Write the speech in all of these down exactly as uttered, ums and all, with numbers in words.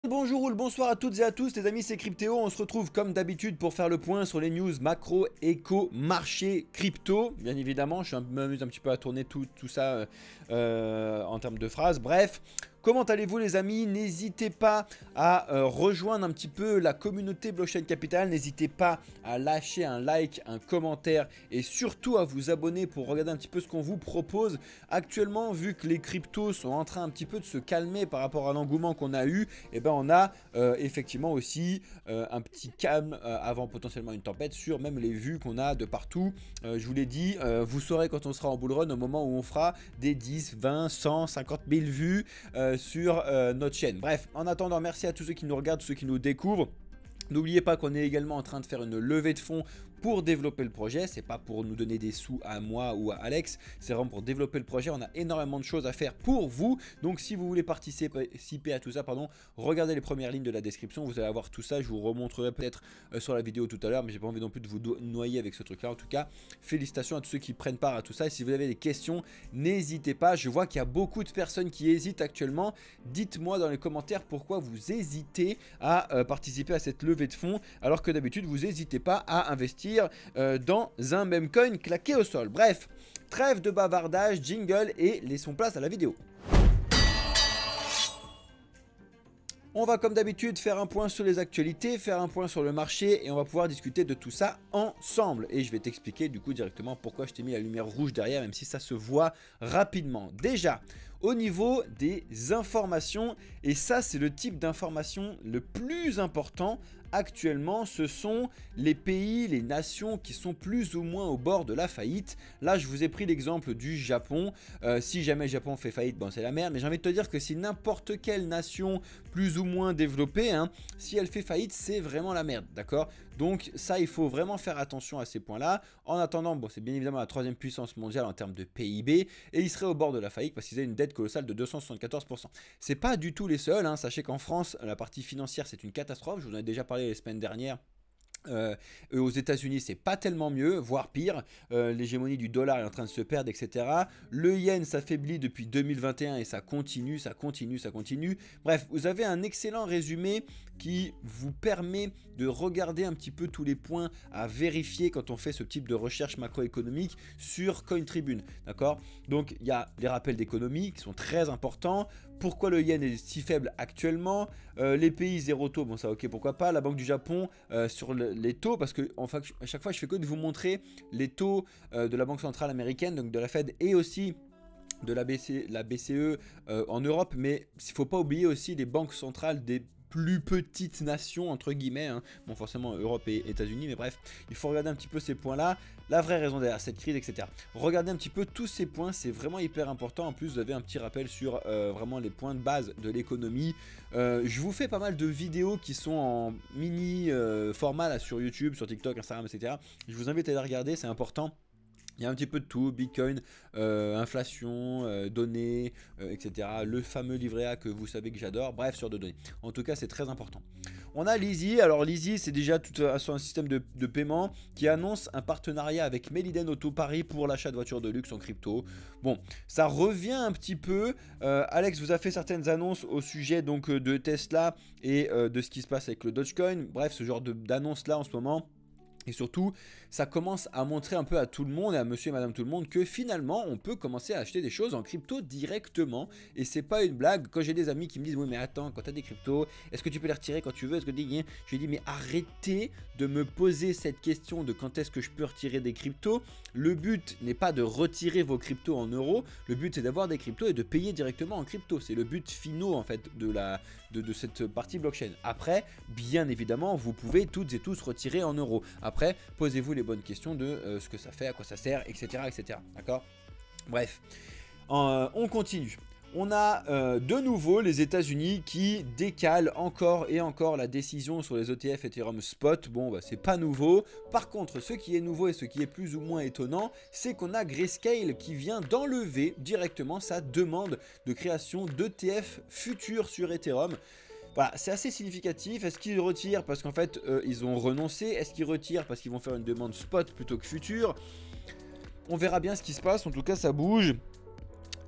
Bonjour ou le bonsoir à toutes et à tous les amis, c'est Cryptéo. On se retrouve comme d'habitude pour faire le point sur les news macro, éco, marché, crypto. Bien évidemment, je m'amuse un petit peu à tourner tout, tout ça euh, euh, en termes de phrases. Bref, comment allez-vous les amis? N'hésitez pas à euh, rejoindre un petit peu la communauté Blockchain Capital. N'hésitez pas à lâcher un like, un commentaire et surtout à vous abonner pour regarder un petit peu ce qu'on vous propose. Actuellement, vu que les cryptos sont en train un petit peu de se calmer par rapport à l'engouement qu'on a eu, et ben on a euh, effectivement aussi euh, un petit calme euh, avant potentiellement une tempête sur même les vues qu'on a de partout. Euh, je vous l'ai dit, euh, vous saurez quand on sera en bull run au moment où on fera des dix, vingt, cent, cinquante mille vues euh, sur euh, notre chaîne. Bref, en attendant, merci à tous ceux qui nous regardent, tous ceux qui nous découvrent. N'oubliez pas qu'on est également en train de faire une levée de fonds pour développer le projet. C'est pas pour nous donner des sous à moi ou à Alex, c'est vraiment pour développer le projet. On a énormément de choses à faire pour vous. Donc si vous voulez participer à tout ça, pardon, regardez les premières lignes de la description. Vous allez avoir tout ça. Je vous remontrerai peut-être euh, sur la vidéo tout à l'heure, mais j'ai pas envie non plus de vous noyer avec ce truc là. En tout cas, félicitations à tous ceux qui prennent part à tout ça. Et si vous avez des questions, n'hésitez pas. Je vois qu'il y a beaucoup de personnes qui hésitent actuellement. Dites-moi dans les commentaires pourquoi vous hésitez à euh, participer à cette levée de fonds, alors que d'habitude vous n'hésitez pas à investir euh, dans un même coin claqué au sol. Bref, trêve de bavardage, jingle et laissons place à la vidéo. On va comme d'habitude faire un point sur les actualités, faire un point sur le marché et on va pouvoir discuter de tout ça ensemble. Et je vais t'expliquer du coup directement pourquoi je t'ai mis la lumière rouge derrière, même si ça se voit rapidement. Déjà, au niveau des informations, et ça c'est le type d'information le plus important actuellement, ce sont les pays, les nations qui sont plus ou moins au bord de la faillite. Là, je vous ai pris l'exemple du Japon. Euh, si jamais le Japon fait faillite, bon, c'est la merde. Mais j'ai envie de te dire que si n'importe quelle nation plus ou moins développée, hein, si elle fait faillite, c'est vraiment la merde, d'accord? Donc ça, il faut vraiment faire attention à ces points-là. En attendant, bon, c'est bien évidemment la troisième puissance mondiale en termes de P I B. Et ils seraient au bord de la faillite parce qu'ils avaient une dette colossale de deux cent soixante-quatorze pour cent. C'est pas du tout les seuls, hein. Sachez qu'en France, la partie financière, c'est une catastrophe. Je vous en ai déjà parlé les semaines dernières. Euh, aux États-Unis, c'est pas tellement mieux, voire pire. Euh, L'hégémonie du dollar est en train de se perdre, et cetera. Le yen s'affaiblit depuis deux mille vingt et un et ça continue, ça continue, ça continue. Bref, vous avez un excellent résumé qui vous permet de regarder un petit peu tous les points à vérifier quand on fait ce type de recherche macroéconomique sur CoinTribune. D'accord? Donc, il y a les rappels d'économie qui sont très importants. Pourquoi le yen est si faible actuellement? euh, Les pays zéro taux, bon ça ok, pourquoi pas. La Banque du Japon euh, sur le, les taux, parce que enfin, à chaque fois je fais que de vous montrer les taux euh, de la Banque Centrale Américaine, donc de la Fed et aussi de la, B C, la B C E euh, en Europe. Mais il ne faut pas oublier aussi les banques centrales des plus petites nations entre guillemets, hein. Bon forcément Europe et États-Unis, mais bref, il faut regarder un petit peu ces points-là, la vraie raison derrière cette crise, et cetera. Regardez un petit peu tous ces points, c'est vraiment hyper important. En plus, vous avez un petit rappel sur euh, vraiment les points de base de l'économie. Euh, je vous fais pas mal de vidéos qui sont en mini euh, format là, sur YouTube, sur TikTok, Instagram, et cetera. Je vous invite à les regarder, c'est important. Il y a un petit peu de tout, Bitcoin, euh, inflation, euh, données, euh, et cetera. Le fameux livret A que vous savez que j'adore, bref, sur de données. En tout cas, c'est très important. On a Lizzy. Alors Lizzy, c'est déjà tout un, un système de, de paiement qui annonce un partenariat avec Meliden Auto Paris pour l'achat de voitures de luxe en crypto. Bon, ça revient un petit peu. Euh, Alex vous a fait certaines annonces au sujet donc de Tesla et euh, de ce qui se passe avec le Dogecoin. Bref, ce genre d'annonce là en ce moment. Et surtout, ça commence à montrer un peu à tout le monde et à monsieur et madame tout le monde que finalement, on peut commencer à acheter des choses en crypto directement. Et c'est pas une blague. Quand j'ai des amis qui me disent « Oui, mais attends, quand tu as des cryptos, est-ce que tu peux les retirer quand tu veux ?» Est-ce que tu dis, je lui dis « Mais arrêtez de me poser cette question de quand est-ce que je peux retirer des cryptos. Le but n'est pas de retirer vos cryptos en euros. Le but, c'est d'avoir des cryptos et de payer directement en crypto. C'est le but finaux, en fait, de, la, de, de cette partie blockchain. Après, bien évidemment, vous pouvez toutes et tous retirer en euros. Après, posez-vous les bonnes questions de euh, ce que ça fait, à quoi ça sert, et cetera et cetera. D'accord? Bref, euh, on continue. On a euh, de nouveau les États-Unis qui décalent encore et encore la décision sur les E T F Ethereum Spot. Bon, bah, c'est pas nouveau. Par contre, ce qui est nouveau et ce qui est plus ou moins étonnant, c'est qu'on a Grayscale qui vient d'enlever directement sa demande de création d'E T F futurs sur Ethereum. Voilà, c'est assez significatif. Est-ce qu'ils retirent parce qu'en fait, euh, ils ont renoncé? Est-ce qu'ils retirent parce qu'ils vont faire une demande spot plutôt que future? On verra bien ce qui se passe. En tout cas, ça bouge.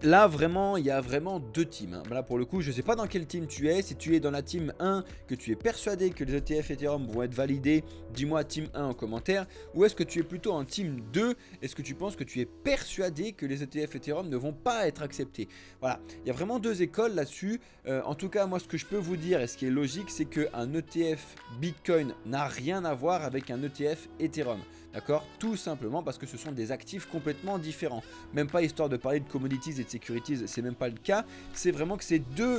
là vraiment il y a vraiment deux teams, hein. Là pour le coup je sais pas dans quel team tu es. Si tu es dans la team un, que tu es persuadé que les E T F Ethereum vont être validés, dis-moi team un en commentaire. Ou est-ce que tu es plutôt en team deux? Est-ce que tu penses que tu es persuadé que les E T F Ethereum ne vont pas être acceptés? Voilà, il y a vraiment deux écoles là-dessus. euh, En tout cas moi ce que je peux vous dire et ce qui est logique, c'est qu'un E T F Bitcoin n'a rien à voir avec un E T F Ethereum. D'accord? Tout simplement parce que ce sont des actifs complètement différents. Même pas histoire de parler de commodities et de securities, c'est même pas le cas. C'est vraiment que c'est deux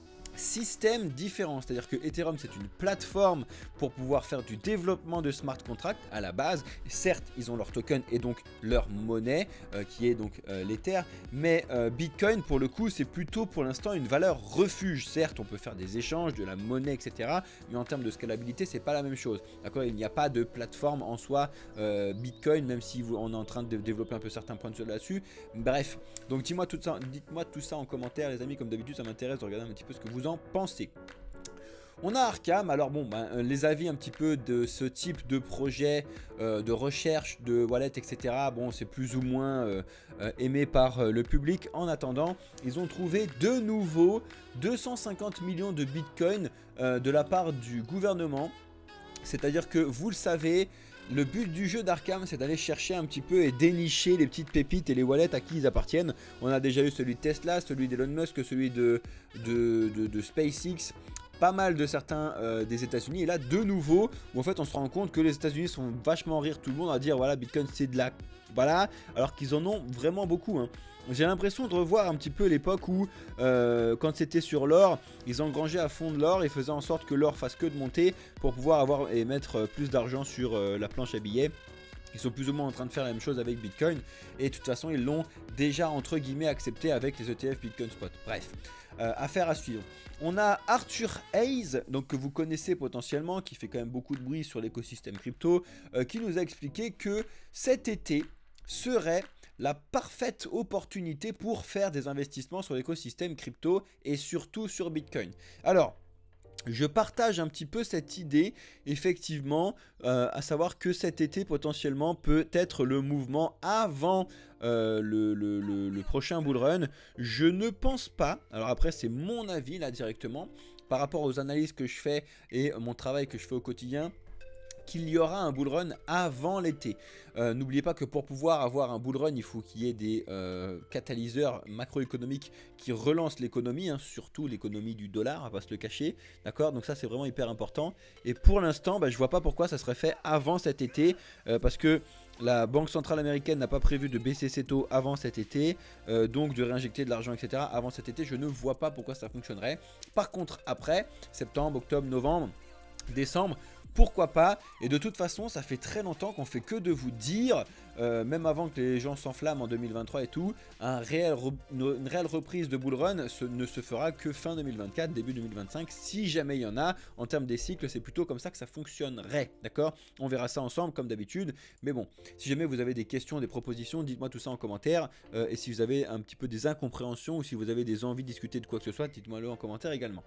systèmes différents. C'est-à-dire que Ethereum, c'est une plateforme pour pouvoir faire du développement de smart contracts à la base. Et certes, ils ont leur token et donc leur monnaie euh, qui est donc euh, l'Ether. Mais euh, Bitcoin, pour le coup, c'est plutôt pour l'instant une valeur refuge. Certes, on peut faire des échanges, de la monnaie, et cetera. Mais en termes de scalabilité, c'est pas la même chose. D'accord? Il n'y a pas de plateforme en soi euh, Bitcoin, même si vous, on est en train de développer un peu certains points de vue là-dessus. Bref, donc dites-moi tout ça, dites-moi tout ça en commentaire, les amis. Comme d'habitude, ça m'intéresse de regarder un petit peu ce que vous en pensez. On a Arkham. Alors bon, ben, les avis un petit peu de ce type de projet euh, de recherche de wallet, et cetera. Bon, c'est plus ou moins euh, euh, aimé par euh, le public. En attendant, ils ont trouvé de nouveau deux cent cinquante millions de Bitcoin euh, de la part du gouvernement. C'est-à-dire que vous le savez, le but du jeu d'Arkham, c'est d'aller chercher un petit peu et dénicher les petites pépites et les wallets à qui ils appartiennent. On a déjà eu celui de Tesla, celui d'Elon Musk, celui de, de, de, de SpaceX, pas mal de certains euh, des États-Unis. Et là, de nouveau, où en fait, on se rend compte que les États-Unis sont vachement rire tout le monde à dire voilà, Bitcoin c'est de la. Voilà, alors qu'ils en ont vraiment beaucoup, hein. J'ai l'impression de revoir un petit peu l'époque où, euh, quand c'était sur l'or, ils engrangeaient à fond de l'or et faisaient en sorte que l'or fasse que de monter pour pouvoir avoir et mettre plus d'argent sur euh, la planche à billets. Ils sont plus ou moins en train de faire la même chose avec Bitcoin. Et de toute façon, ils l'ont déjà, entre guillemets, accepté avec les E T F Bitcoin Spot. Bref, euh, affaire à suivre. On a Arthur Hayes, donc que vous connaissez potentiellement, qui fait quand même beaucoup de bruit sur l'écosystème crypto, euh, qui nous a expliqué que cet été serait la parfaite opportunité pour faire des investissements sur l'écosystème crypto et surtout sur Bitcoin. Alors, je partage un petit peu cette idée, effectivement, euh, à savoir que cet été potentiellement peut être le mouvement avant euh, le, le, le, le prochain bull run. Je ne pense pas, alors après c'est mon avis là directement, par rapport aux analyses que je fais et mon travail que je fais au quotidien, qu'il y aura un bull run avant l'été. Euh, N'oubliez pas que pour pouvoir avoir un bull run, il faut qu'il y ait des euh, catalyseurs macroéconomiques qui relancent l'économie, hein, surtout l'économie du dollar, on va pas se le cacher. D'accord? Donc ça c'est vraiment hyper important. Et pour l'instant, bah, je vois pas pourquoi ça serait fait avant cet été, euh, parce que la Banque Centrale Américaine n'a pas prévu de baisser ses taux avant cet été, euh, donc de réinjecter de l'argent, et cetera avant cet été. Je ne vois pas pourquoi ça fonctionnerait. Par contre, après, septembre, octobre, novembre, décembre, pourquoi pas? Et de toute façon, ça fait très longtemps qu'on fait que de vous dire, euh, même avant que les gens s'enflamment en deux mille vingt-trois et tout, un réel une réelle reprise de bull run ce, ne se fera que fin deux mille vingt-quatre, début deux mille vingt-cinq, si jamais il y en a. En termes des cycles, c'est plutôt comme ça que ça fonctionnerait, d'accord? On verra ça ensemble comme d'habitude, mais bon, si jamais vous avez des questions, des propositions, dites-moi tout ça en commentaire, euh, et si vous avez un petit peu des incompréhensions ou si vous avez des envies de discuter de quoi que ce soit, dites-moi le en commentaire également.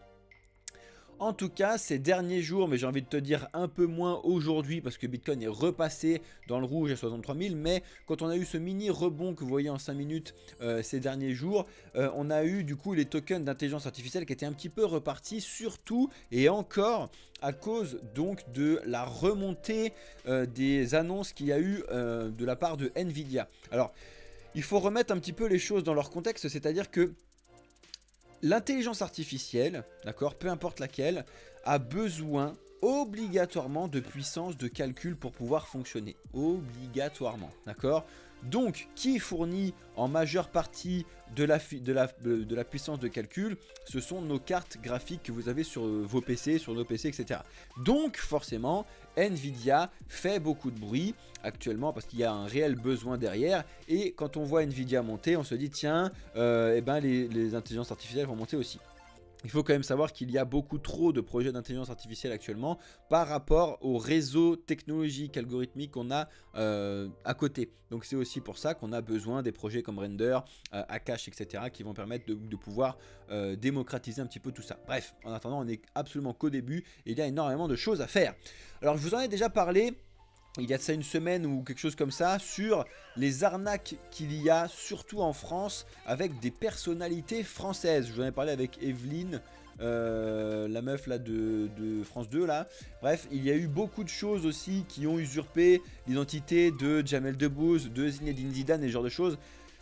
En tout cas, ces derniers jours, mais j'ai envie de te dire un peu moins aujourd'hui parce que Bitcoin est repassé dans le rouge à soixante-trois mille. Mais quand on a eu ce mini rebond que vous voyez en cinq minutes euh, ces derniers jours, euh, on a eu du coup les tokens d'intelligence artificielle qui étaient un petit peu repartis, surtout et encore à cause donc de la remontée euh, des annonces qu'il y a eu euh, de la part de Nvidia. Alors, il faut remettre un petit peu les choses dans leur contexte, c'est-à-dire que l'intelligence artificielle, d'accord, peu importe laquelle, a besoin obligatoirement de puissance de calcul pour pouvoir fonctionner. Obligatoirement, d'accord? Donc, qui fournit en majeure partie de la, de, la, de la puissance de calcul? Ce sont nos cartes graphiques que vous avez sur vos P C, sur nos P C, et cetera. Donc, forcément, Nvidia fait beaucoup de bruit actuellement parce qu'il y a un réel besoin derrière. Et quand on voit Nvidia monter, on se dit tiens, euh, eh ben les, les intelligences artificielles vont monter aussi. Il faut quand même savoir qu'il y a beaucoup trop de projets d'intelligence artificielle actuellement par rapport au réseau technologique algorithmique qu'on a euh, à côté. Donc c'est aussi pour ça qu'on a besoin des projets comme Render, euh, Akash, et cetera qui vont permettre de, de pouvoir euh, démocratiser un petit peu tout ça. Bref, en attendant, on n'est absolument qu'au début et il y a énormément de choses à faire. Alors je vous en ai déjà parlé il y a de ça une semaine ou quelque chose comme ça, sur les arnaques qu'il y a, surtout en France, avec des personnalités françaises. Je vous en ai parlé avec Evelyne, euh, la meuf là de, de France deux là. Bref, il y a eu beaucoup de choses aussi qui ont usurpé l'identité de Jamel Debbouze, de Zinedine Zidane et ce genre de choses.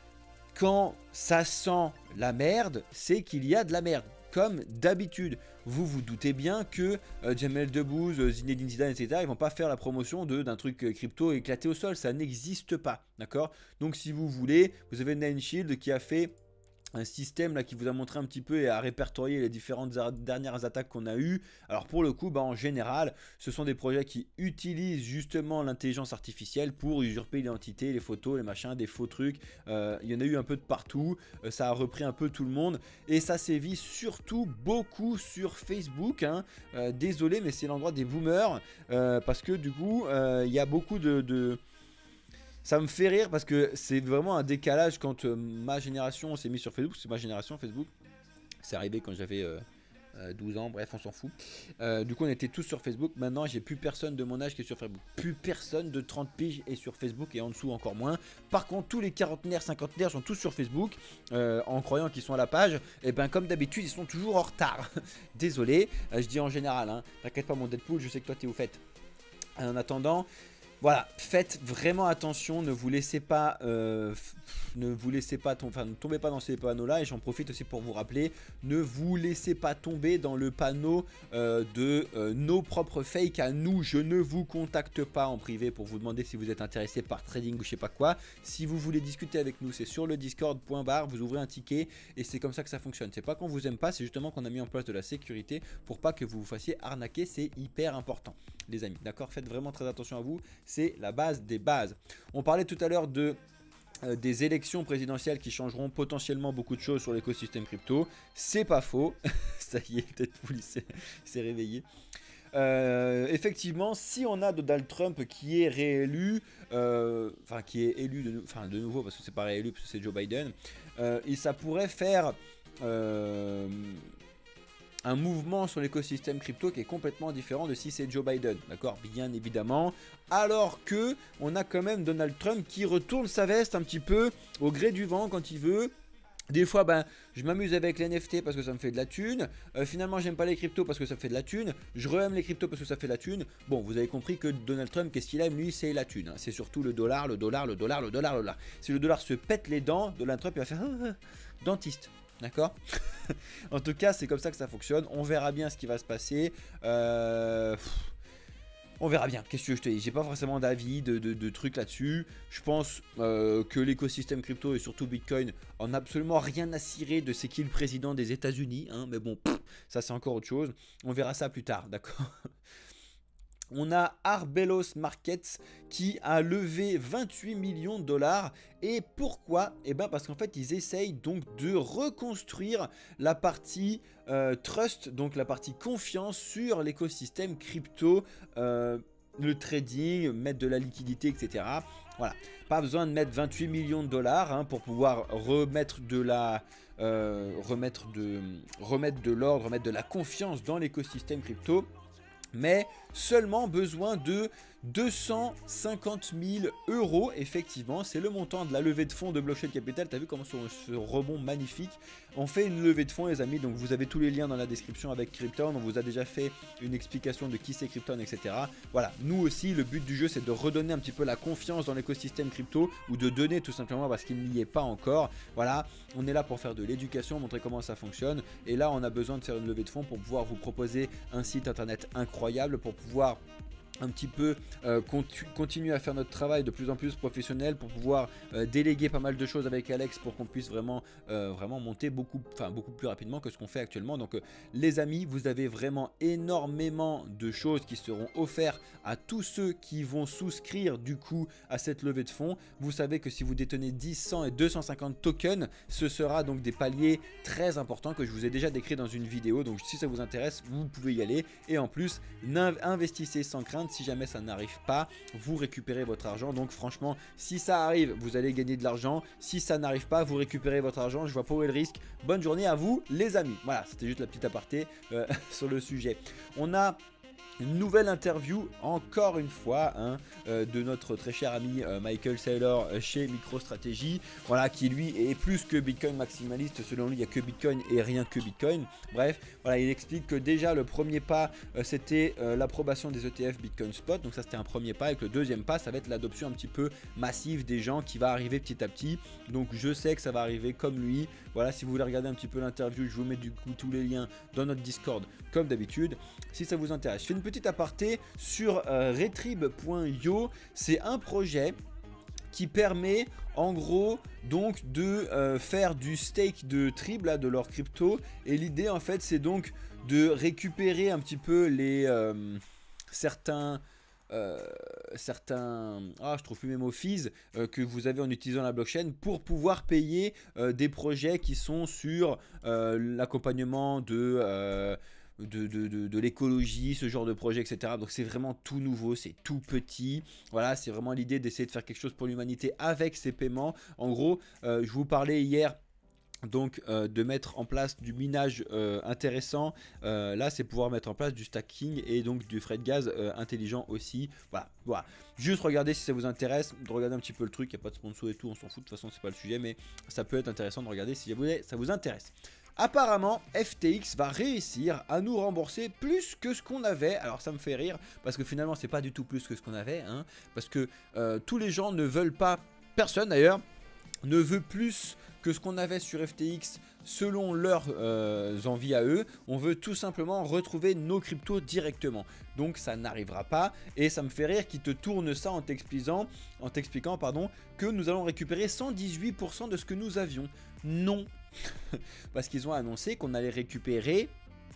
Quand ça sent la merde, c'est qu'il y a de la merde. Comme d'habitude, vous vous doutez bien que euh, Jamel Debbouze, euh, Zinedine Zidane, et cetera, ils vont pas faire la promotion d'un truc euh, crypto éclaté au sol, ça n'existe pas, d'accord? Donc si vous voulez, vous avez Nine Shield qui a fait un système là qui vous a montré un petit peu et a répertorié les différentes dernières attaques qu'on a eues. Alors pour le coup, bah, en général, ce sont des projets qui utilisent justement l'intelligence artificielle pour usurper l'identité, les photos, les machins, des faux trucs. Euh, il y en a eu un peu de partout, euh, ça a repris un peu tout le monde et ça sévit surtout beaucoup sur Facebook. Hein. Euh, désolé, mais c'est l'endroit des boomers euh, parce que du coup, euh, il y a beaucoup de... de Ça me fait rire parce que c'est vraiment un décalage quand euh, ma génération s'est mise sur Facebook. C'est ma génération Facebook. C'est arrivé quand j'avais euh, euh, douze ans. Bref, on s'en fout. Euh, du coup, on était tous sur Facebook. Maintenant, j'ai plus personne de mon âge qui est sur Facebook. Plus personne de trente piges est sur Facebook et en dessous encore moins. Par contre, tous les quarantenaires, cinquantenaires sont tous sur Facebook euh, en croyant qu'ils sont à la page. Et ben, comme d'habitude, ils sont toujours en retard. Désolé. Euh, je dis en général. Hein. T'inquiète pas, mon Deadpool. Je sais que toi, t'es au fait. En attendant... Voilà, faites vraiment attention, ne vous laissez pas, euh, ne vous laissez pas, enfin, ne tombez pas dans ces panneaux-là. Et j'en profite aussi pour vous rappeler, ne vous laissez pas tomber dans le panneau euh, de euh, nos propres fakes à nous. Je ne vous contacte pas en privé pour vous demander si vous êtes intéressé par trading ou je sais pas quoi. Si vous voulez discuter avec nous, c'est sur le discord point bar, vous ouvrez un ticket et c'est comme ça que ça fonctionne. C'est pas qu'on vous aime pas, c'est justement qu'on a mis en place de la sécurité pour pas que vous vous fassiez arnaquer. C'est hyper important, les amis. D'accord, faites vraiment très attention à vous. C'est la base des bases. On parlait tout à l'heure de euh, des élections présidentielles qui changeront potentiellement beaucoup de choses sur l'écosystème crypto. C'est pas faux. Ça y est, Deadpool s'est réveillé. Euh, effectivement, si on a Donald Trump qui est réélu, euh, enfin qui est élu de, enfin, de nouveau parce que c'est pas réélu parce que c'est Joe Biden, euh, et ça pourrait faire euh, un mouvement sur l'écosystème crypto qui est complètement différent de si c'est Joe Biden, d'accord, bien évidemment, alors que on a quand même Donald Trump qui retourne sa veste un petit peu au gré du vent quand il veut. Des fois, ben, je m'amuse avec les N F T parce que ça me fait de la thune. Euh, finalement, j'aime pas les cryptos parce que ça me fait de la thune. Je re-aime les cryptos parce que ça fait de la thune. Bon, vous avez compris que Donald Trump, qu'est-ce qu'il aime, lui, c'est la thune. Hein. C'est surtout le dollar, le dollar, le dollar, le dollar, le dollar. Si le dollar se pète les dents, Donald Trump, il va faire ah, ah, dentiste. D'accord. En tout cas, c'est comme ça que ça fonctionne. On verra bien ce qui va se passer. Euh... On verra bien, qu'est-ce que je te dis, j'ai pas forcément d'avis, de, de, de trucs là-dessus. Je pense euh, que l'écosystème crypto et surtout Bitcoin en a absolument rien à cirer de c'est qui le président des États-Unis, hein, mais bon, pff, ça c'est encore autre chose. On verra ça plus tard, d'accord. On a Arbelos Markets qui a levé vingt-huit millions de dollars. Et pourquoi? Eh bien parce qu'en fait ils essayent donc de reconstruire la partie euh, trust, donc la partie confiance sur l'écosystème crypto, euh, le trading, mettre de la liquidité, et cetera. Voilà, pas besoin de mettre vingt-huit millions de dollars hein, pour pouvoir remettre de la... Euh, remettre de remettre de l'ordre, remettre de la confiance dans l'écosystème crypto. Mais seulement besoin de deux cent cinquante mille euros, effectivement, c'est le montant de la levée de fonds de Blockchain Capital. T'as vu comment ce, ce rebond magnifique. On fait une levée de fonds, les amis, donc vous avez tous les liens dans la description avec Krypton. On vous a déjà fait une explication de qui c'est Krypton, et cetera. Voilà, nous aussi, le but du jeu, c'est de redonner un petit peu la confiance dans l'écosystème crypto ou de donner tout simplement parce qu'il n'y est pas encore. Voilà, on est là pour faire de l'éducation, montrer comment ça fonctionne. Et là, on a besoin de faire une levée de fonds pour pouvoir vous proposer un site internet incroyable, pour pouvoir un petit peu euh, continu, continuer à faire notre travail de plus en plus professionnel, pour pouvoir euh, déléguer pas mal de choses avec Alex pour qu'on puisse vraiment euh, vraiment monter beaucoup enfin beaucoup plus rapidement que ce qu'on fait actuellement. Donc euh, les amis, vous avez vraiment énormément de choses qui seront offertes à tous ceux qui vont souscrire du coup à cette levée de fonds. Vous savez que si vous détenez dix, cent et deux cent cinquante tokens, ce sera donc des paliers très importants que je vous ai déjà décrit dans une vidéo. Donc si ça vous intéresse, vous pouvez y aller. Et en plus, investissez sans crainte. Si jamais ça n'arrive pas, vous récupérez votre argent. Donc franchement, si ça arrive, vous allez gagner de l'argent. Si ça n'arrive pas, vous récupérez votre argent. Je vois pas où est le risque. Bonne journée à vous les amis. Voilà, c'était juste la petite aparté euh, sur le sujet. On a Une nouvelle interview, encore une fois, hein, euh, de notre très cher ami euh, Michael Saylor euh, chez MicroStrategy, voilà, qui lui est plus que Bitcoin maximaliste. Selon lui, il n'y a que Bitcoin et rien que Bitcoin. Bref, voilà, il explique que déjà le premier pas, euh, c'était euh, l'approbation des E T F Bitcoin Spot. Donc ça, c'était un premier pas. Et que le deuxième pas, ça va être l'adoption un petit peu massive des gens qui va arriver petit à petit. Donc je sais que ça va arriver comme lui. Voilà, si vous voulez regarder un petit peu l'interview, je vous mets du coup tous les liens dans notre Discord comme d'habitude, si ça vous intéresse. Je fais une petite aparté sur euh, retrib point io. C'est un projet qui permet en gros donc de euh, faire du stake de Trib, là, de leur crypto. Et l'idée en fait c'est donc de récupérer un petit peu les euh, certains... Euh, certains, ah je trouve plus mes mots, fees euh, que vous avez en utilisant la blockchain pour pouvoir payer euh, des projets qui sont sur euh, l'accompagnement de... Euh, de, de, de, de l'écologie, ce genre de projet, et cetera. Donc c'est vraiment tout nouveau, c'est tout petit. Voilà, c'est vraiment l'idée d'essayer de faire quelque chose pour l'humanité avec ces paiements. En gros, euh, je vous parlais hier donc euh, de mettre en place du minage euh, intéressant. Euh, là c'est pouvoir mettre en place du stacking et donc du frais de gaz euh, intelligent aussi. Voilà, voilà. Juste regardez si ça vous intéresse, de regarder un petit peu le truc. Il n'y a pas de sponsor et tout, on s'en fout, de toute façon c'est pas le sujet, mais ça peut être intéressant de regarder si ça vous intéresse. Apparemment, F T X va réussir à nous rembourser plus que ce qu'on avait. Alors ça me fait rire parce que finalement c'est pas du tout plus que ce qu'on avait, hein, parce que euh, tous les gens ne veulent pas, personne d'ailleurs ne veut plus que ce qu'on avait sur F T X selon leurs euh, envies à eux. On veut tout simplement retrouver nos cryptos directement. Donc ça n'arrivera pas. Et ça me fait rire qu'ils te tournent ça en t'expliquant, en t'expliquant pardon, que nous allons récupérer cent dix-huit pour cent de ce que nous avions. Non. Parce qu'ils ont annoncé qu'on allait récupérer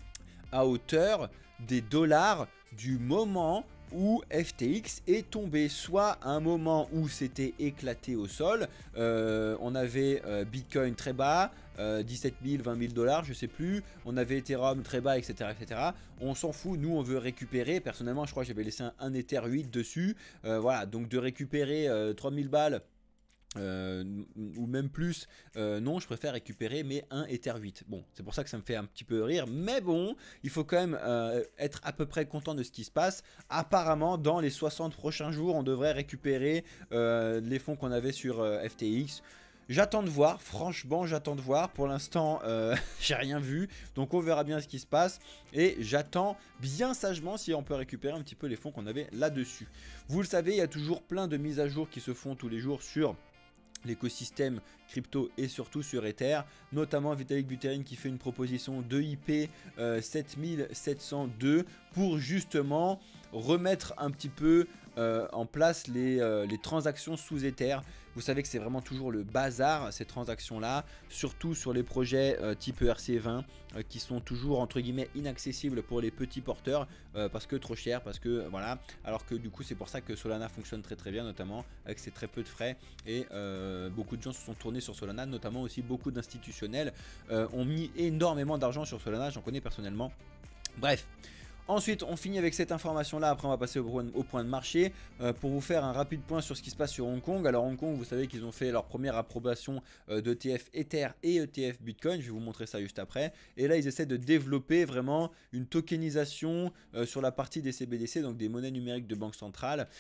à hauteur des dollars du moment où F T X est tombé, soit à un moment où c'était éclaté au sol. Euh, on avait euh, Bitcoin très bas, euh, dix-sept mille, vingt mille dollars, je sais plus. On avait Ethereum très bas, et cetera, et cetera. On s'en fout, nous on veut récupérer. Personnellement, je crois que j'avais laissé un, un Ether huit dessus. Euh, voilà, donc de récupérer euh, trois mille balles. Euh, ou même plus, euh, non je préfère récupérer mes un Ether huit. Bon, c'est pour ça que ça me fait un petit peu rire, mais bon, il faut quand même euh, être à peu près content de ce qui se passe. Apparemment dans les soixante prochains jours on devrait récupérer euh, les fonds qu'on avait sur euh, F T X. J'attends de voir, franchement j'attends de voir. Pour l'instant euh, j'ai rien vu, donc on verra bien ce qui se passe. Et j'attends bien sagement si on peut récupérer un petit peu les fonds qu'on avait là-dessus. Vous le savez, il y a toujours plein de mises à jour qui se font tous les jours sur l'écosystème crypto et surtout sur Ether, notamment Vitalik Buterin qui fait une proposition de I P euh, sept mille sept cent deux pour justement remettre un petit peu euh, en place les, euh, les transactions sous Ether. Vous savez que c'est vraiment toujours le bazar ces transactions là, surtout sur les projets euh, type E R C vingt euh, qui sont toujours entre guillemets inaccessibles pour les petits porteurs euh, parce que trop cher, parce que euh, voilà, alors que du coup c'est pour ça que Solana fonctionne très très bien, notamment avec ses très peu de frais. Et euh, beaucoup de gens se sont tournés sur Solana, notamment aussi beaucoup d'institutionnels euh, ont mis énormément d'argent sur Solana, j'en connais personnellement. Bref. Ensuite, on finit avec cette information-là. Après, on va passer au point, au point de marché euh, pour vous faire un rapide point sur ce qui se passe sur Hong Kong. Alors, Hong Kong, vous savez qu'ils ont fait leur première approbation euh, d'E T F Ether et E T F Bitcoin. Je vais vous montrer ça juste après. Et là, ils essaient de développer vraiment une tokenisation euh, sur la partie des C B D C, donc des monnaies numériques de banque centrale.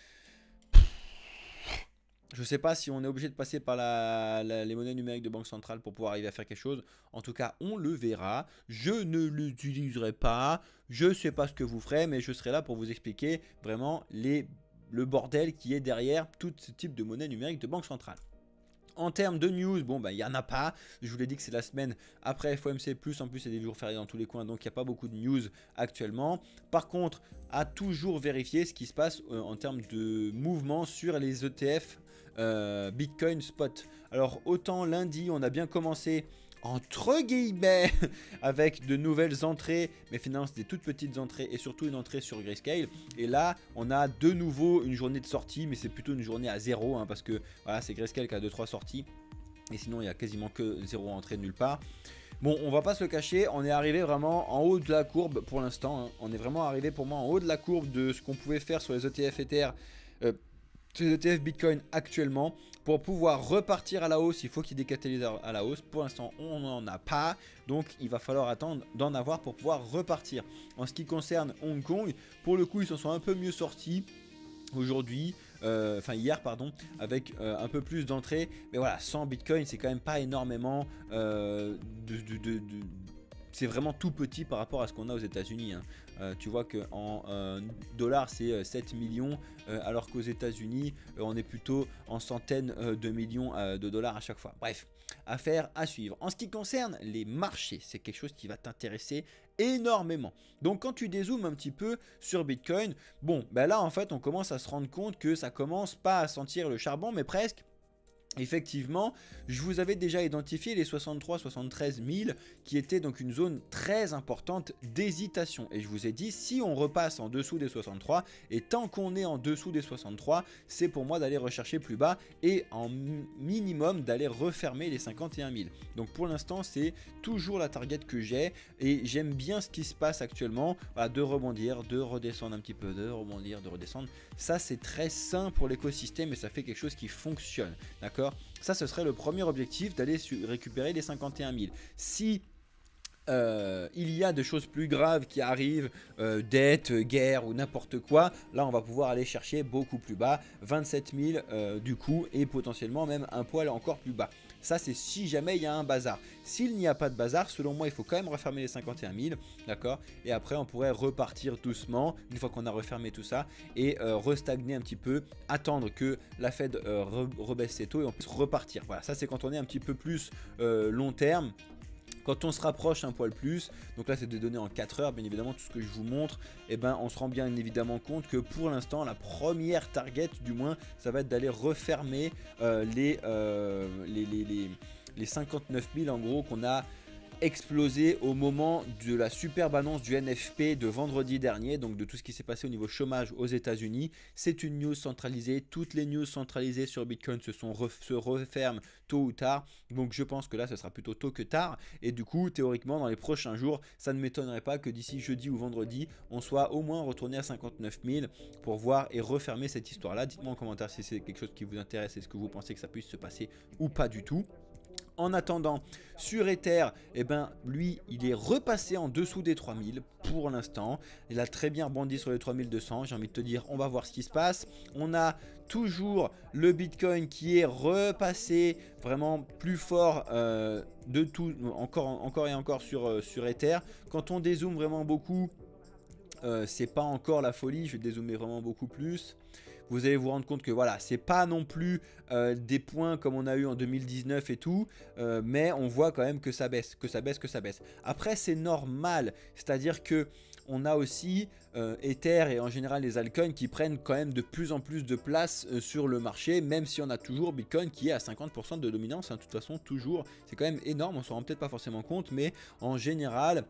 Je ne sais pas si on est obligé de passer par la, la, les monnaies numériques de banque centrale pour pouvoir arriver à faire quelque chose. En tout cas, on le verra. Je ne l'utiliserai pas. Je ne sais pas ce que vous ferez, mais je serai là pour vous expliquer vraiment les, le bordel qui est derrière tout ce type de monnaie numérique de banque centrale. En termes de news, bon, bah, il n'y en a pas. Je vous l'ai dit que c'est la semaine après F O M C plus. En plus, c'est des jours fériés dans tous les coins. Donc, il n'y a pas beaucoup de news actuellement. Par contre, à toujours vérifier ce qui se passe euh, en termes de mouvement sur les E T F euh, Bitcoin Spot. Alors, autant lundi, on a bien commencé entre guillemets avec de nouvelles entrées, mais finalement c'est des toutes petites entrées et surtout une entrée sur Grayscale. Et là on a de nouveau une journée de sortie, mais c'est plutôt une journée à zéro hein, parce que voilà, c'est Grayscale qui a deux trois sorties et sinon il y a quasiment que zéro entrée nulle part. Bon, on va pas se le cacher, on est arrivé vraiment en haut de la courbe pour l'instant hein. On est vraiment arrivé pour moi en haut de la courbe de ce qu'on pouvait faire sur les E T F Ether euh, ces E T F Bitcoin actuellement. Pour pouvoir repartir à la hausse, il faut qu'il y ait des catalyseurs à la hausse. Pour l'instant, on n'en a pas. Donc, il va falloir attendre d'en avoir pour pouvoir repartir. En ce qui concerne Hong Kong, pour le coup, ils s'en sont un peu mieux sortis aujourd'hui, euh, enfin hier pardon, avec euh, un peu plus d'entrées. Mais voilà, cent Bitcoin, c'est quand même pas énormément euh, de... de, de, de c'est vraiment tout petit par rapport à ce qu'on a aux États-Unis. Hein. Euh, tu vois qu'en euh, dollars, c'est sept millions, euh, alors qu'aux États-Unis, euh, on est plutôt en centaines euh, de millions euh, de dollars à chaque fois. Bref, affaire à suivre. En ce qui concerne les marchés, c'est quelque chose qui va t'intéresser énormément. Donc quand tu dézoomes un petit peu sur Bitcoin, bon, ben là en fait, on commence à se rendre compte que ça commence pas à sentir le charbon, mais presque. Effectivement, je vous avais déjà identifié les soixante-trois à soixante-treize mille qui étaient donc une zone très importante d'hésitation. Et je vous ai dit, si on repasse en dessous des soixante-trois, et tant qu'on est en dessous des soixante-trois, c'est pour moi d'aller rechercher plus bas et en minimum d'aller refermer les cinquante et un mille. Donc pour l'instant, c'est toujours la target que j'ai et j'aime bien ce qui se passe actuellement. Voilà, de rebondir, de redescendre un petit peu, de rebondir, de redescendre. Ça, c'est très sain pour l'écosystème et ça fait quelque chose qui fonctionne. D'accord ? Ça, ce serait le premier objectif, d'aller récupérer les cinquante et un mille. Si euh, il y a des choses plus graves qui arrivent, euh, dette, guerre ou n'importe quoi, là on va pouvoir aller chercher beaucoup plus bas, vingt-sept mille euh, du coup, et potentiellement même un poil encore plus bas. Ça, c'est si jamais il y a un bazar. S'il n'y a pas de bazar, selon moi, il faut quand même refermer les cinquante et un mille, d'accord? Et après, on pourrait repartir doucement, une fois qu'on a refermé tout ça, et euh, restagner un petit peu, attendre que la Fed euh, re rebaisse ses taux et on puisse repartir. Voilà, ça c'est quand on est un petit peu plus euh, long terme. Quand on se rapproche un poil plus, donc là c'est des données en quatre heures, bien évidemment tout ce que je vous montre, eh ben, on se rend bien évidemment compte que pour l'instant la première target du moins, ça va être d'aller refermer euh, les, euh, les, les, les, les cinquante-neuf mille en gros qu'on a explosé au moment de la superbe annonce du N F P de vendredi dernier, donc de tout ce qui s'est passé au niveau chômage aux États-Unis. C'est une news centralisée, toutes les news centralisées sur Bitcoin se, sont ref se referment tôt ou tard, donc je pense que là ce sera plutôt tôt que tard, et du coup théoriquement dans les prochains jours, ça ne m'étonnerait pas que d'ici jeudi ou vendredi, on soit au moins retourné à cinquante-neuf mille pour voir et refermer cette histoire-là. Dites-moi en commentaire si c'est quelque chose qui vous intéresse et ce que vous pensez que ça puisse se passer ou pas du tout. En attendant, sur Ether, eh ben, lui, il est repassé en dessous des trois mille pour l'instant. Il a très bien rebondi sur les trois mille deux cents. J'ai envie de te dire, on va voir ce qui se passe. On a toujours le Bitcoin qui est repassé vraiment plus fort euh, de tout, encore, encore et encore sur, euh, sur Ether. Quand on dézoome vraiment beaucoup, euh, c'est pas encore la folie. Je vais dézoomer vraiment beaucoup plus. Vous allez vous rendre compte que voilà, c'est pas non plus euh, des points comme on a eu en deux mille dix-neuf et tout, euh, mais on voit quand même que ça baisse, que ça baisse, que ça baisse. Après, c'est normal, c'est-à-dire que on a aussi euh, Ether et en général les altcoins qui prennent quand même de plus en plus de place euh, sur le marché, même si on a toujours Bitcoin qui est à cinquante pour cent de dominance, hein, de toute façon, toujours. C'est quand même énorme, on s'en rend peut-être pas forcément compte, mais en général,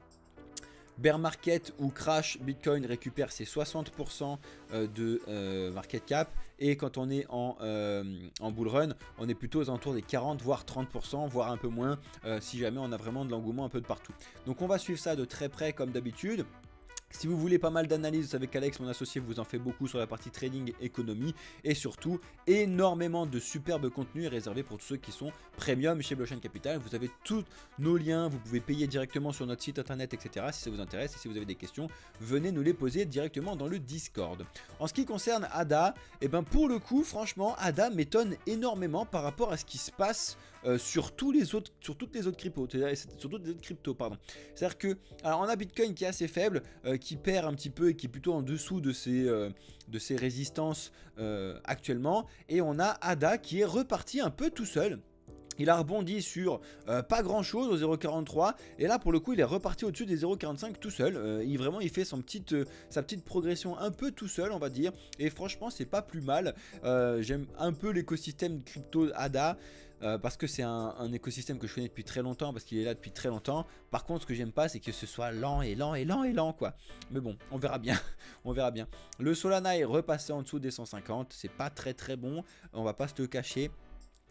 bear market ou crash, Bitcoin récupère ses soixante pour cent de euh, market cap, et quand on est en, euh, en bull run, on est plutôt aux alentours des quarante voire trente pour cent, voire un peu moins euh, si jamais on a vraiment de l'engouement un peu de partout. Donc on va suivre ça de très près comme d'habitude. Si vous voulez pas mal d'analyses, vous savez qu'Alex, mon associé, vous en fait beaucoup sur la partie trading, économie, et surtout énormément de superbes contenus réservés pour tous ceux qui sont premium chez Blockchain Capital. Vous avez tous nos liens, vous pouvez payer directement sur notre site internet, et cetera. Si ça vous intéresse et si vous avez des questions, venez nous les poser directement dans le Discord. En ce qui concerne A D A, et ben pour le coup, franchement, A D A m'étonne énormément par rapport à ce qui se passe euh, sur tous les autres, sur toutes les autres cryptos, sur toutes les autres cryptos, pardon. C'est-à-dire que, alors on a Bitcoin qui est assez faible, euh, qui perd un petit peu et qui est plutôt en dessous de ses, euh, de ses résistances euh, actuellement, et on a A D A qui est reparti un peu tout seul. Il a rebondi sur euh, pas grand chose au zéro virgule quarante-trois, et là pour le coup il est reparti au-dessus des zéro virgule quarante-cinq tout seul. Euh, il vraiment il fait son petite, euh, sa petite progression un peu tout seul, on va dire, et franchement c'est pas plus mal. Euh, J'aime un peu l'écosystème crypto A D A. Euh, parce que c'est un, un écosystème que je connais depuis très longtemps, parce qu'il est là depuis très longtemps. Par contre, ce que j'aime pas, c'est que ce soit lent et lent et lent et lent, quoi. Mais bon, on verra bien. On verra bien. Le Solana est repassé en dessous des cent cinquante. C'est pas très très bon. On va pas se le cacher.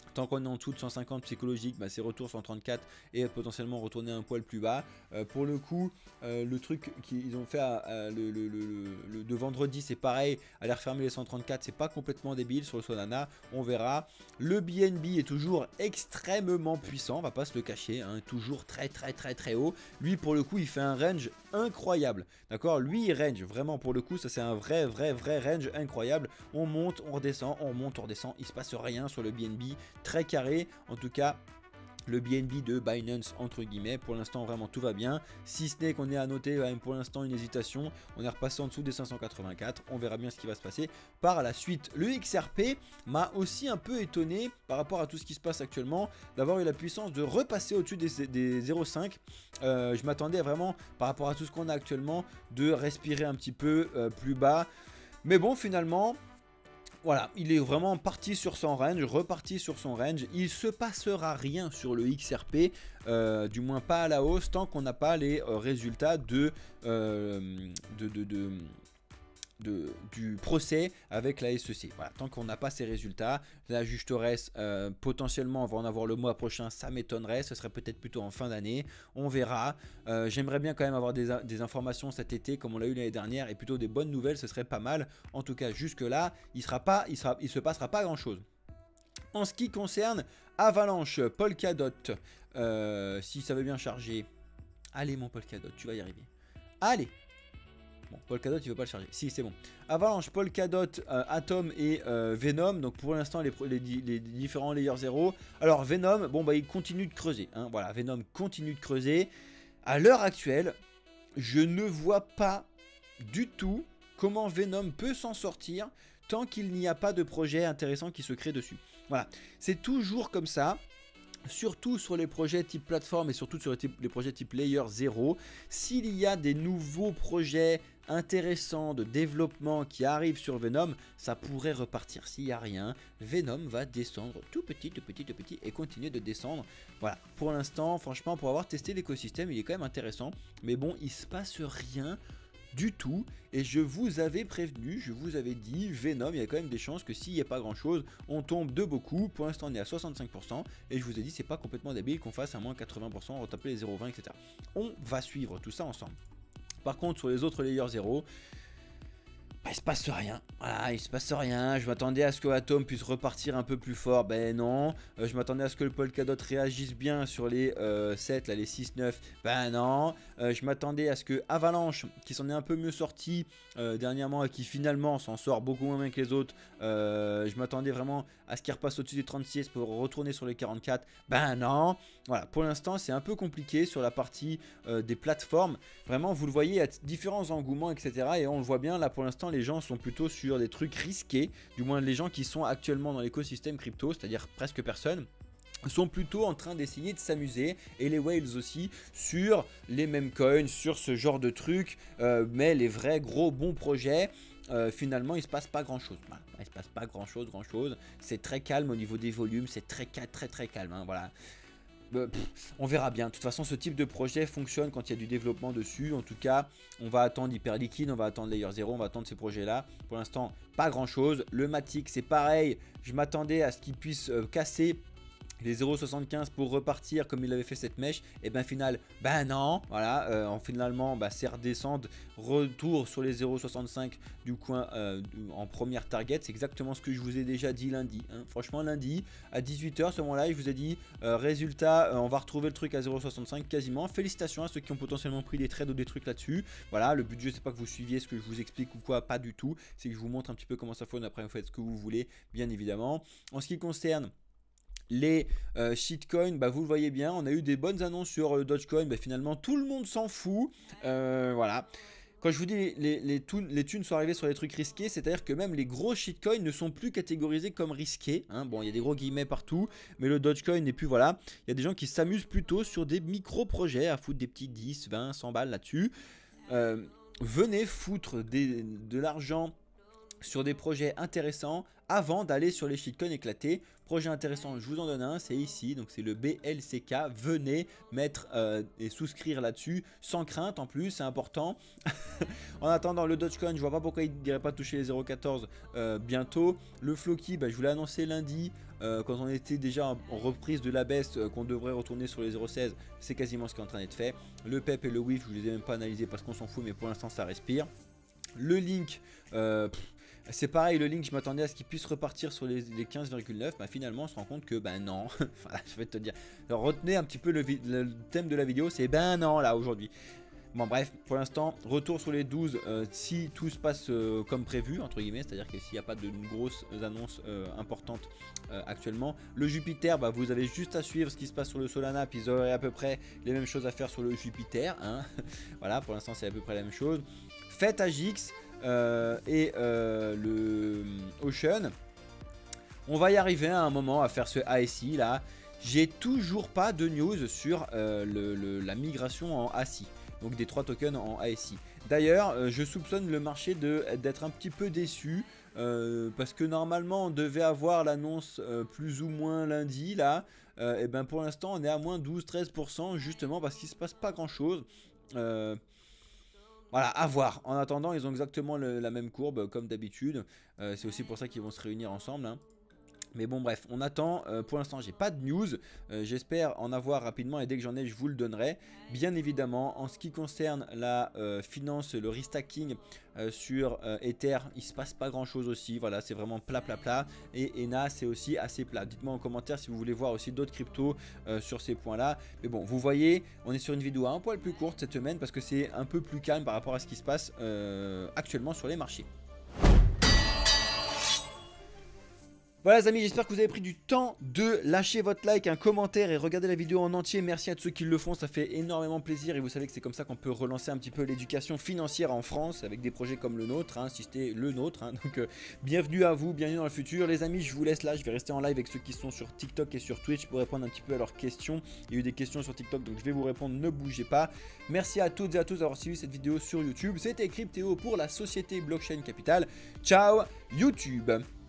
Tant qu'on est en dessous de cent cinquante psychologique, bah c'est retour cent trente-quatre et potentiellement retourner un poil plus bas. Euh, pour le coup, euh, le truc qu'ils ont fait à, à le, le, le, le, de vendredi, c'est pareil. Aller refermer les cent trente-quatre, c'est pas complètement débile sur le Solana. On verra. Le B N B est toujours extrêmement puissant, on va pas se le cacher. Hein, toujours très très très très haut. Lui, pour le coup, il fait un range incroyable. D'accord? Lui, il range vraiment pour le coup. Ça, c'est un vrai vrai vrai range incroyable. On monte, on redescend, on monte, on redescend. Il se passe rien sur le B N B. Très carré, en tout cas le B N B de Binance entre guillemets. Pour l'instant vraiment tout va bien, si ce n'est qu'on est à noter quand même pour l'instant une hésitation. On est repassé en dessous des cinq cent quatre-vingt-quatre, on verra bien ce qui va se passer par la suite. Le X R P m'a aussi un peu étonné par rapport à tout ce qui se passe actuellement, d'avoir eu la puissance de repasser au-dessus des, des zéro virgule cinq. euh, je m'attendais vraiment par rapport à tout ce qu'on a actuellement de respirer un petit peu euh, plus bas, mais bon finalement voilà, il est vraiment parti sur son range, reparti sur son range. Il se passera rien sur le X R P, euh, du moins pas à la hausse, tant qu'on n'a pas les euh, résultats de, euh, de, de, de, de, du procès avec la S E C. Voilà, tant qu'on n'a pas ces résultats, la justeresse, euh, potentiellement, on va en avoir le mois prochain, ça m'étonnerait. Ce serait peut-être plutôt en fin d'année, on verra. Euh, J'aimerais bien quand même avoir des, des informations cet été, comme on l'a eu l'année dernière, et plutôt des bonnes nouvelles, ce serait pas mal. En tout cas, jusque-là, il sera pas, il sera, il se passera pas grand-chose. En ce qui concerne Avalanche, Polkadot, euh, si ça veut bien charger, allez mon Polkadot, tu vas y arriver. Allez. Bon, Polkadot, il veut pas le charger. Si, c'est bon. Avalanche, Polkadot, euh, Atom et euh, Venom. Donc pour l'instant, les, les, les différents layers zéro. Alors Venom, bon bah il continue de creuser. Hein, voilà, Venom continue de creuser. À l'heure actuelle, je ne vois pas du tout comment Venom peut s'en sortir tant qu'il n'y a pas de projet intéressant qui se crée dessus. Voilà, c'est toujours comme ça. Surtout sur les projets type plateforme et surtout sur les, type, les projets type layer zéro, s'il y a des nouveaux projets intéressants de développement qui arrivent sur Venom, ça pourrait repartir. S'il n'y a rien, Venom va descendre tout petit, tout petit, tout petit et continuer de descendre. Voilà, pour l'instant, franchement, pour avoir testé l'écosystème, il est quand même intéressant. Mais bon, il ne se passe rien du tout, et je vous avais prévenu, je vous avais dit, Venom, il y a quand même des chances que s'il n'y a pas grand chose, on tombe de beaucoup. Pour l'instant on est à soixante-cinq pour cent, et je vous ai dit c'est pas complètement débile qu'on fasse à moins quatre-vingts pour cent, retaper les zéro virgule vingt, et cetera. On va suivre tout ça ensemble. Par contre sur les autres layers zéro, bah, il se passe rien, voilà, il se passe rien. Je m'attendais à ce que Atom puisse repartir un peu plus fort, ben non. euh, Je m'attendais à ce que le Polkadot réagisse bien sur les euh, sept, là, les six, neuf, ben non. euh, Je m'attendais à ce que Avalanche, qui s'en est un peu mieux sorti euh, dernièrement et qui finalement s'en sort beaucoup moins bien que les autres, euh, je m'attendais vraiment à ce qu'il repasse au-dessus des trente-six pour retourner sur les quarante-quatre, ben non. Voilà, pour l'instant c'est un peu compliqué sur la partie euh, des plateformes. Vraiment, vous le voyez, il y a différents engouements, et cetera. Et on le voit bien, là pour l'instant les gens sont plutôt sur des trucs risqués, du moins les gens qui sont actuellement dans l'écosystème crypto, c'est-à-dire presque personne, sont plutôt en train d'essayer de s'amuser, et les whales aussi, sur les mêmes coins, sur ce genre de trucs, euh, mais les vrais gros bons projets, euh, finalement il se passe pas grand chose. Voilà, il se passe pas grand chose, grand chose, c'est très calme au niveau des volumes, c'est très très très calme, hein, voilà. Euh, pff, on verra bien. De toute façon, ce type de projet fonctionne quand il y a du développement dessus. En tout cas, on va attendre Hyperliquide, on va attendre Layer zéro, on va attendre ces projets-là. Pour l'instant, pas grand-chose. Le Matic, c'est pareil. Je m'attendais à ce qu'il puisse euh, casser les zéro virgule soixante-quinze pour repartir comme il avait fait cette mèche, et ben final, ben non, voilà, euh, en finalement, bah, c'est redescendre, retour sur les zéro virgule soixante-cinq du coin euh, en première target. C'est exactement ce que je vous ai déjà dit lundi, hein. Franchement, lundi à dix-huit heures, ce moment-là, je vous ai dit, euh, résultat, euh, on va retrouver le truc à zéro virgule soixante-cinq quasiment. Félicitations à ceux qui ont potentiellement pris des trades ou des trucs là-dessus. Voilà, le but du jeu, c'est pas que vous suiviez ce que je vous explique ou quoi, pas du tout, c'est que je vous montre un petit peu comment ça fonctionne. Après, vous faites ce que vous voulez, bien évidemment. En ce qui concerne les euh, shitcoins, bah vous le voyez bien, on a eu des bonnes annonces sur euh, Dogecoin, bah finalement tout le monde s'en fout, euh, voilà. Quand je vous dis les, les, les, thunes, les thunes sont arrivées sur les trucs risqués, c'est-à-dire que même les gros shitcoins ne sont plus catégorisés comme risqués, hein. Bon, il y a des gros guillemets partout, mais le Dogecoin n'est plus, voilà. Il y a des gens qui s'amusent plutôt sur des micro-projets à foutre des petits dix, vingt, cent balles là-dessus. Euh, venez foutre des, de l'argent sur des projets intéressants avant d'aller sur les shitcoins éclatés. Projet intéressant, je vous en donne un, c'est ici, donc c'est le B L C K. Venez mettre euh, et souscrire là-dessus sans crainte en plus, c'est important. En attendant, le Dogecoin, je vois pas pourquoi il n'irait pas toucher les zéro virgule quatorze euh, bientôt. Le Floki, bah, je vous l'ai annoncé lundi euh, quand on était déjà en, en reprise de la baisse euh, qu'on devrait retourner sur les zéro virgule seize. C'est quasiment ce qui est en train d'être fait. Le P E P et le W I F, je vous les ai même pas analysés parce qu'on s'en fout, mais pour l'instant ça respire. Le Link, euh, c'est pareil, le Link, je m'attendais à ce qu'il puisse repartir sur les, les quinze virgule neuf. Bah, finalement, on se rend compte que ben non. Voilà, je vais te dire. Alors, retenez un petit peu le, le thème de la vidéo, c'est ben non là aujourd'hui. Bon bref, pour l'instant, retour sur les douze euh, si tout se passe euh, comme prévu, entre guillemets, c'est-à-dire que s'il n'y a pas de grosses annonces euh, importantes euh, actuellement. Le Jupiter, bah, vous avez juste à suivre ce qui se passe sur le Solana, puis vous aurez à peu près les mêmes choses à faire sur le Jupiter. Hein. Voilà, pour l'instant c'est à peu près la même chose. Faites A J X euh, et euh, le Ocean. On va y arriver à un moment à faire ce A S I là. J'ai toujours pas de news sur euh, le, le, la migration en A S I. Donc des trois tokens en A S I. D'ailleurs, euh, je soupçonne le marché d'être un petit peu déçu. Euh, parce que normalement on devait avoir l'annonce euh, plus ou moins lundi là. Euh, et ben pour l'instant on est à moins douze treize pour cent justement parce qu'il se passe pas grand chose. Euh, Voilà, à voir. En attendant, ils ont exactement le, la même courbe comme d'habitude. Euh, c'est aussi pour ça qu'ils vont se réunir ensemble. Hein. Mais bon bref, on attend, euh, pour l'instant j'ai pas de news, euh, j'espère en avoir rapidement et dès que j'en ai je vous le donnerai. Bien évidemment, en ce qui concerne la euh, finance, le restacking euh, sur euh, Ether, il se passe pas grand chose aussi, voilà c'est vraiment plat plat plat. Et E N A c'est aussi assez plat, dites-moi en commentaire si vous voulez voir aussi d'autres cryptos euh, sur ces points là. Mais bon, vous voyez, on est sur une vidéo un poil plus courte cette semaine parce que c'est un peu plus calme par rapport à ce qui se passe euh, actuellement sur les marchés. Voilà les amis, j'espère que vous avez pris du temps de lâcher votre like, un commentaire et regarder la vidéo en entier. Merci à tous ceux qui le font, ça fait énormément plaisir et vous savez que c'est comme ça qu'on peut relancer un petit peu l'éducation financière en France avec des projets comme le nôtre, hein, si c'était le nôtre. Hein. Donc euh, bienvenue à vous, bienvenue dans le futur. Les amis, je vous laisse là, je vais rester en live avec ceux qui sont sur TikTok et sur Twitch pour répondre un petit peu à leurs questions. Il y a eu des questions sur TikTok donc je vais vous répondre, ne bougez pas. Merci à toutes et à tous d'avoir suivi cette vidéo sur YouTube. C'était Cryptéo pour la société Blockchain Capital. Ciao YouTube.